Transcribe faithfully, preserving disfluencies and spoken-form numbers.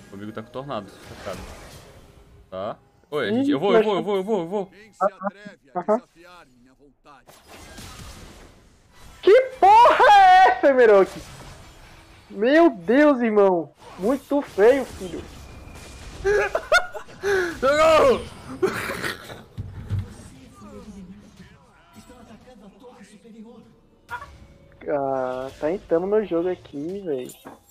O amigo tá com tornado, sacado. Tá? Oi, a gente... eu vou, eu vou, eu vou, eu vou, eu vou. Quem se atreve a desafiar minha vontade? Que porra é essa, Emeroki? Meu Deus, irmão. Muito feio, filho. Não! Ah, tá entrando meu jogo aqui, velho.